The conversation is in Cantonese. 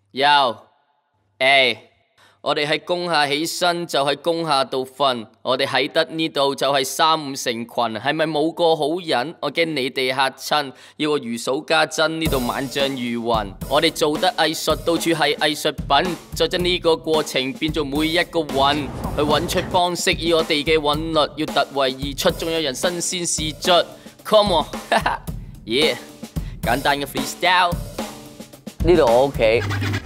我哋喺工廈起身就喺工廈度瞓，我哋喺得呢度就係3、5成群，係咪冇個好人？我驚你哋嚇親，要我如數家珍，呢度萬象如雲。我哋做得藝術，到處係藝術品，再將呢個過程變做每一個韻，去揾出方式，以我哋嘅韻律，要突圍而出，仲有人新鮮試出。Come on，yeah， 簡單嘅 freestyle。 呢度我屋企。